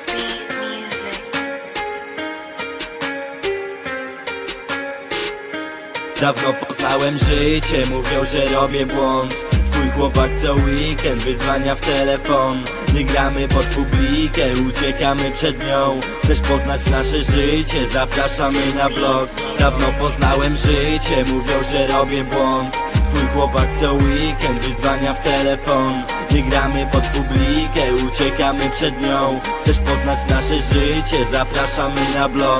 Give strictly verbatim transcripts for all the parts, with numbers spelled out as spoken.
Dawno poznałem życie, mówią, że robię błąd. Twój chłopak co weekend wyzwania w telefon. Nie gramy pod publikę, uciekamy przed nią. Chcesz poznać nasze życie, zapraszamy na vlog. Dawno poznałem życie, mówią, że robię błąd. Twój chłopak co weekend wyzwania w telefon. Nie gramy pod publikę, uciekamy przed nią. Chcesz poznać nasze życie, zapraszamy na blog.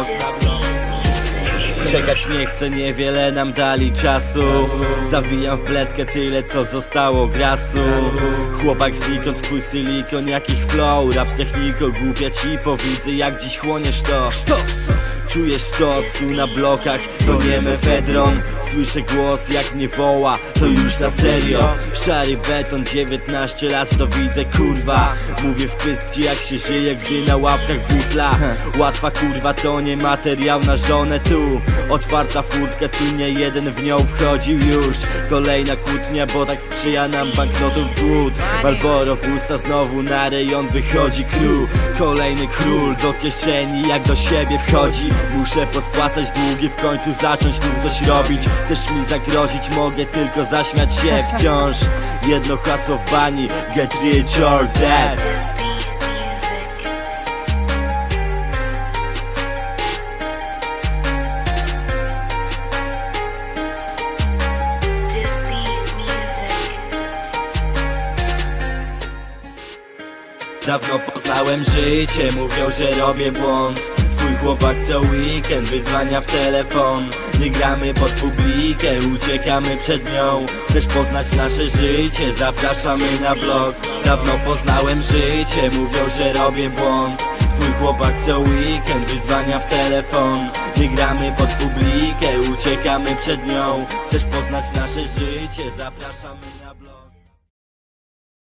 Czekać nie chcę, niewiele nam dali czasu. Zawijam w bledkę tyle, co zostało grasu. Chłopak znikąd, twój silikon, jakich flow. Rap z techniką, głupia ci powidzę, jak dziś chłoniesz to. Czujesz to, tu na blokach, to nie mefedron. Słyszę głos, jak mnie woła, to już na serio. Szary beton, dziewiętnaście lat, to widzę, kurwa. Mówię w pysk, gdzie jak się żyje, gdy na łapkach butla. Łatwa kurwa, to nie materiał na żonę tu. Otwarta furtka, tu nie jeden w nią wchodził już. Kolejna kłótnia, bo tak sprzyja nam banknotów głód. Marlboro w usta, znowu na rejon wychodzi crew. Kolejny król do kieszeni, jak do siebie wchodzi. Muszę pospłacać długi, w końcu zacząć tu coś robić. Chcesz mi zagrozić, mogę tylko zaśmiać się wciąż. Jedno hasło w bani, get rich or dead. Dawno poznałem życie, mówią, że robię błąd. Twój chłopak co weekend wyzwania w telefon. Nie gramy pod publikę, uciekamy przed nią. Chcesz poznać nasze życie, zapraszamy na vlog. Dawno poznałem życie, mówią, że robię błąd. Twój chłopak co weekend wyzwania w telefon. Nie gramy pod publikę, uciekamy przed nią. Chcesz poznać nasze życie, zapraszamy na